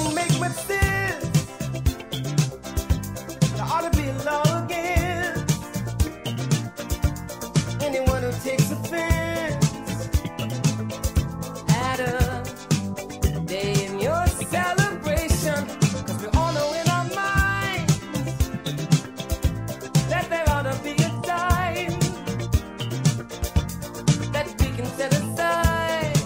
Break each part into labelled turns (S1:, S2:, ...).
S1: don't make much sense. There ought to be a law against anyone who takes offense at a day in your celebration. 'Cause we all know in our minds that there ought to be a time that we can set aside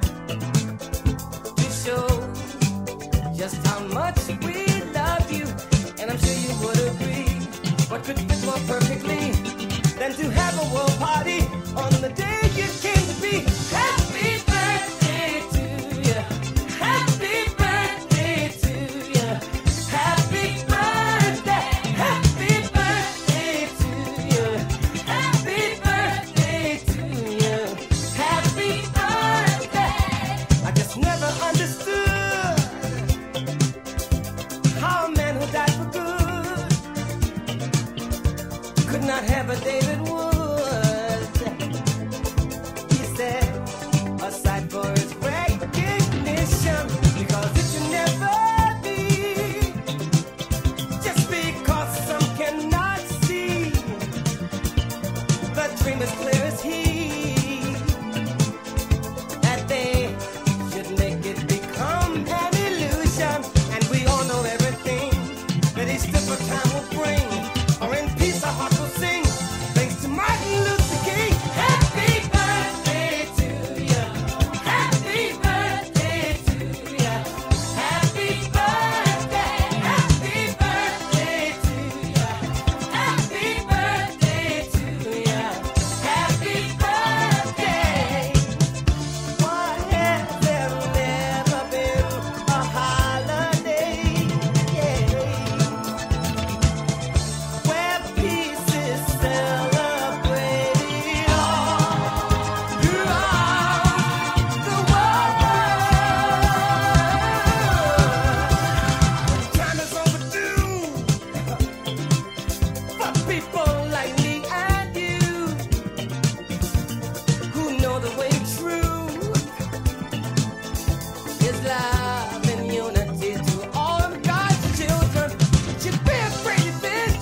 S1: to show just how much we love you. And I'm sure you would agree, what could fit more perfectly than to have a world party on the day you came to be. Happy birthday to you. Happy birthday to you. Happy birthday. Happy birthday to you. Happy birthday to you. Happy birthday. I just never understood how a man who died for good could not have a David Wood. He said, aside for his recognition, because it should never be just because some cannot see. The dream is clear as he, that they should make it become an illusion. And we all know everything that each different time will bring. Or in peace our hearts will sing, thanks to Martin Luther King. Happy birthday to you. Happy birthday to you. Happy birthday. Happy birthday to you. Happy birthday to you. Happy birthday. Why has there never been a holiday? Yeah. Where peace is celebrated all throughout the world. Time is overdue for people like me and you who know the way true is love and unity to all of God's children. Should be a great event,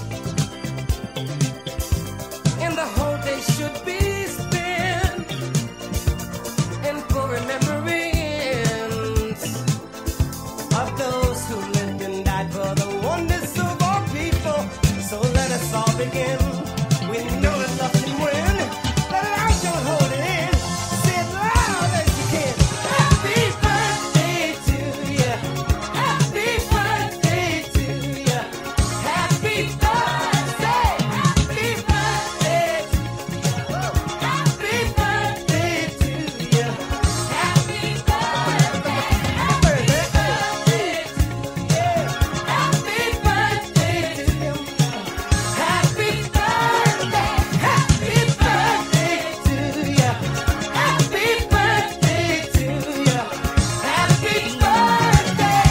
S1: and the whole day should be spent in full remembrance of those who lived and died for the oneness of all people. So let us all begin. We know that love can win. Let it out, don't hold it in. Say it loud as you can. Happy birthday to you. Happy birthday to you. Happy birthday. Happy birthday to you. Happy birthday to you. Happy birthday. Happy birthday to you. Happy birthday to you. Happy birthday. Happy birthday to you. Happy birthday to you. Happy birthday.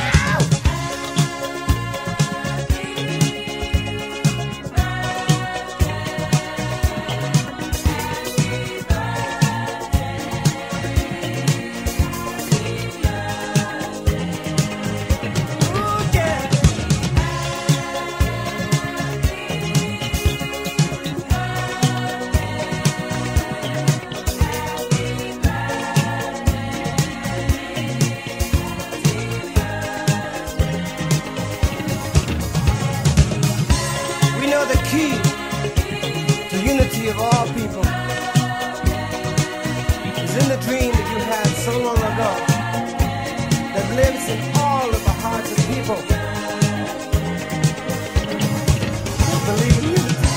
S1: Ooh, yeah. We know the key to unity of all people is in the dream that you had so long ago that lives in all of the hearts of people who believe in unity.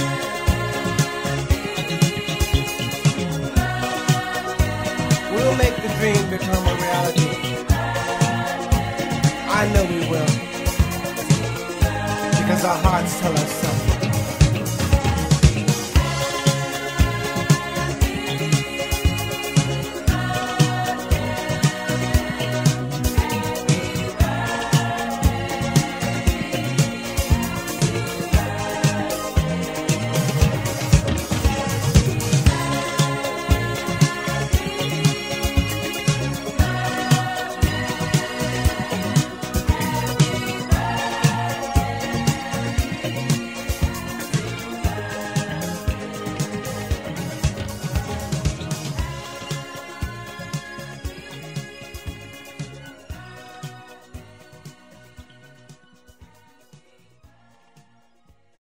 S1: We'll make the dream become a reality. I know we will, because our hearts